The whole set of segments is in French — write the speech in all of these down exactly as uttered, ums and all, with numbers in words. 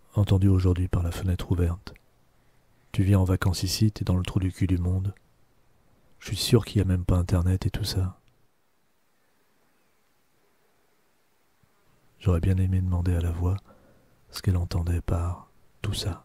Entendu aujourd'hui par la fenêtre ouverte. Tu viens en vacances ici, t'es dans le trou du cul du monde. Je suis sûr qu'il n'y a même pas internet et tout ça. J'aurais bien aimé demander à la voix ce qu'elle entendait par tout ça.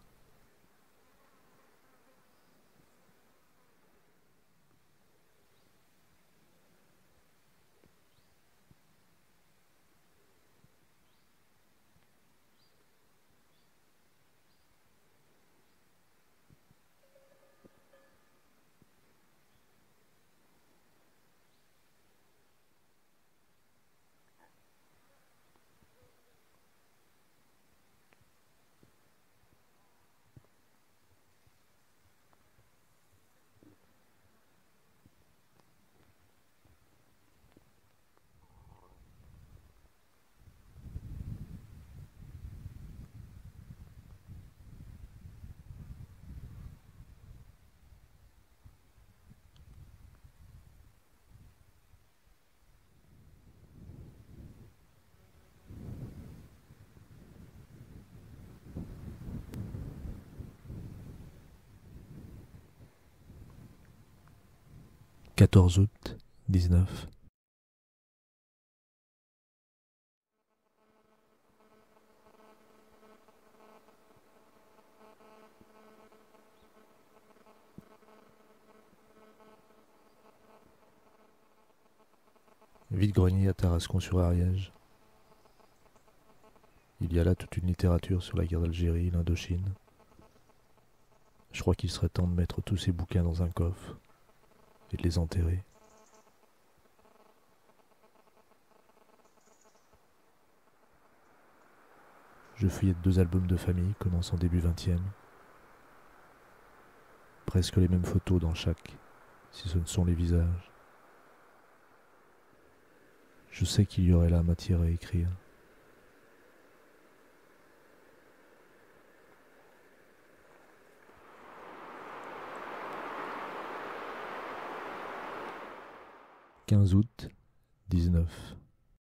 quatorze août dix-neuf. Vide-grenier à Tarascon-sur-Ariège. Il y a là toute une littérature sur la guerre d'Algérie, l'Indochine. Je crois qu'il serait temps de mettre tous ces bouquins dans un coffre et de les enterrer. Je feuillette deux albums de famille commençant début vingtième. Presque les mêmes photos dans chaque, si ce ne sont les visages. Je sais qu'il y aurait là matière à écrire. quinze août dix-neuf.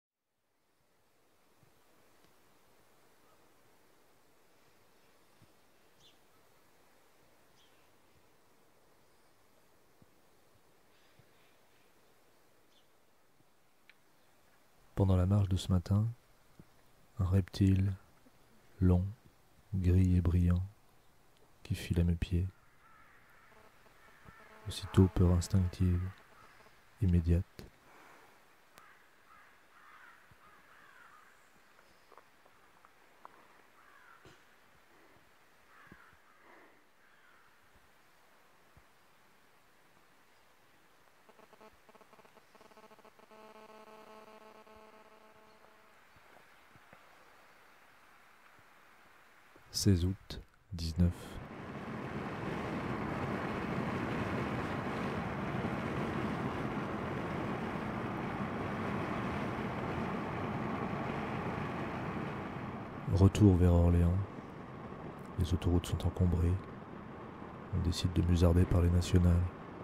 Pendant la marche de ce matin, un reptile long, gris et brillant qui file à mes pieds. Aussitôt peur instinctive, immédiate. seize août dix-neuf. Retour vers Orléans. Les autoroutes sont encombrées. On décide de musarder par les nationales.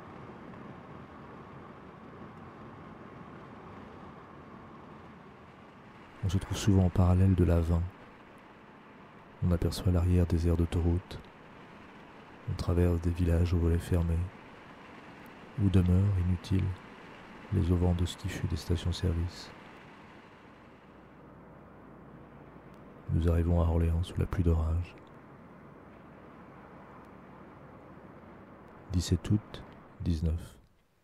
On se trouve souvent en parallèle de l'A vingt. On aperçoit l'arrière des aires d'autoroute. On traverse des villages aux volets fermés. Où demeurent, inutiles, les auvents de ce qui fut des stations-service. Nous arrivons à Orléans sous la pluie d'orage. dix-sept août dix-neuf.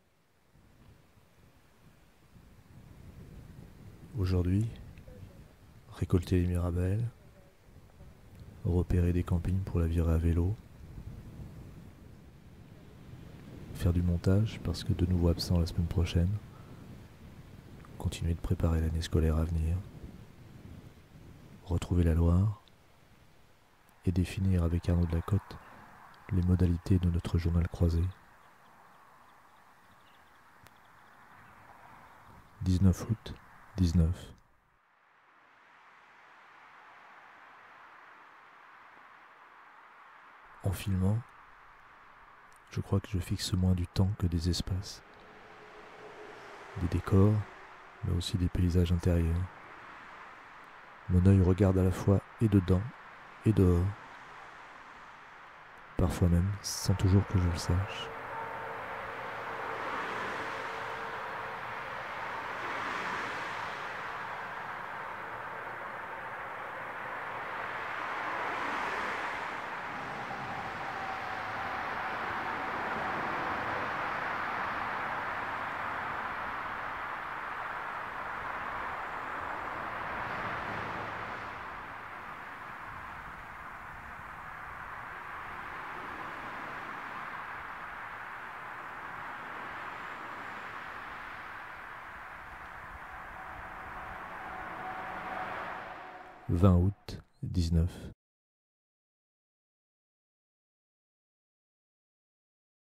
Aujourd'hui, récolter les mirabelles, repérer des campings pour la virer à vélo, faire du montage parce que de nouveau absent la semaine prochaine, continuer de préparer l'année scolaire à venir, retrouver la Loire et définir avec Arnaud de la Côte les modalités de notre journal croisé. dix-neuf août dix-neuf. En filmant, je crois que je fixe moins du temps que des espaces, des décors, mais aussi des paysages intérieurs. Mon œil regarde à la fois et dedans et dehors, parfois même sans toujours que je le sache. vingt août dix-neuf.